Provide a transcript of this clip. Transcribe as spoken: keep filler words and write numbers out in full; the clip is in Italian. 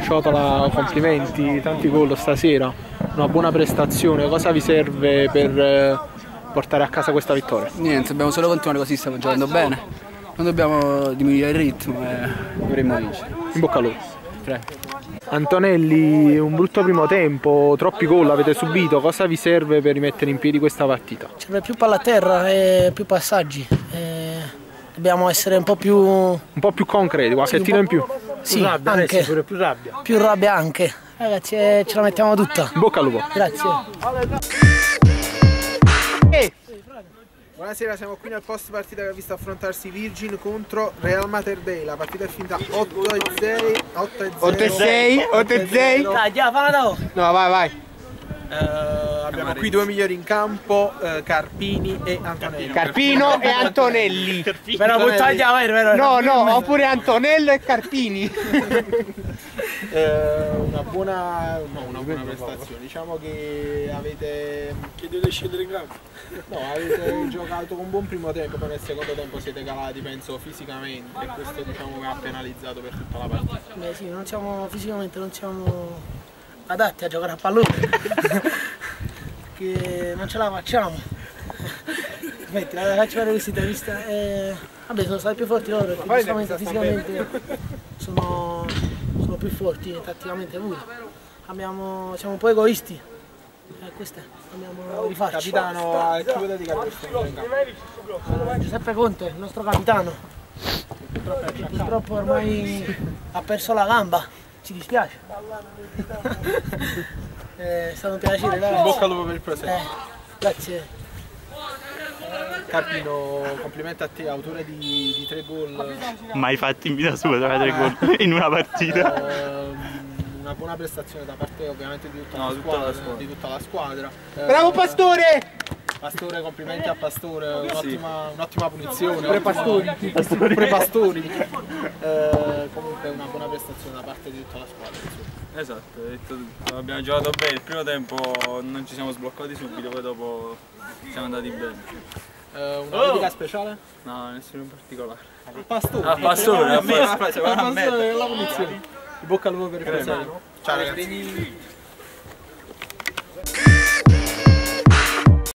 Ciotola, complimenti, tanti gol stasera, una buona prestazione. Cosa vi serve per eh, portare a casa questa vittoria? Niente, dobbiamo solo continuare così, stiamo giocando bene, non dobbiamo diminuire il ritmo e dovremmo vincere. In bocca al lupo. Prego. Antonelli, un brutto primo tempo, troppi gol avete subito, cosa vi serve per rimettere in piedi questa partita? Ci serve più palla a terra e più passaggi, e dobbiamo essere un po' più... Un po' più concreti, qualche sì, tiro in più? Sì, più rabbia, anche. Pure più rabbia. Più rabbia anche. Ragazzi, eh, ce la mettiamo tutta. In bocca al lupo. Grazie. Hey. Buonasera, siamo qui nel post partita che ha visto affrontarsi Virgin contro Real Mater Dei. La partita è finita otto a zero. otto a sei. otto a sei. Dai, già, fallo. No, vai, vai. Uh, abbiamo qui due migliori in campo, uh, Carpini e Antonelli. Carpino e Antonelli. Però buttaglia, vero? No, no, oppure Antonello e Carpini. Uh, una buona, no, una buona prestazione. Diciamo che avete chiedete scendere in campo. No, avete giocato con un buon primo tempo, poi nel secondo tempo siete calati, penso, fisicamente, e questo diciamo che ha penalizzato per tutta la partita. Beh sì, non siamo fisicamente non siamo adatti a giocare a pallone. Che non ce la facciamo. Smetti, la faccio fare questa intervista. Eh, vabbè, sono stati più forti loro, fisicamente, fisicamente sono, sono più forti, tatticamente pure. Abbiamo, siamo un po' egoisti. Eh, questa dobbiamo rifarci. Capitano, chi vuoi dedicare questo in campo? Uh, Giuseppe Conte, il nostro capitano. Purtroppo, purtroppo ormai ha perso la gamba, ci dispiace. È stato un piacere, in bocca al lupo per il proseguo. Eh, grazie. Carpino, complimenti a te, autore di, di tre gol. Mai fatti in vita sua, tre gol in una partita. Uh, una buona prestazione da parte ovviamente di tutta, no, la, tutta squadra, la squadra. Di tutta la squadra. Bravo Pastore! Pastore, complimenti a Pastore, un'ottima, un'ottima punizione. Pre Pastori. Pastori. Pre Pastori. Eh, comunque una buona prestazione da parte di tutta la squadra. Insomma. Esatto, detto, abbiamo giocato bene, il primo tempo non ci siamo sbloccati subito, poi dopo siamo andati bene. Eh, una oh. dedica speciale? No, nessuno in particolare. A Pastore? A Pastore, a me, a Pastore la punizione. In bocca al lupo per il proseguo. Ciao ragazzi.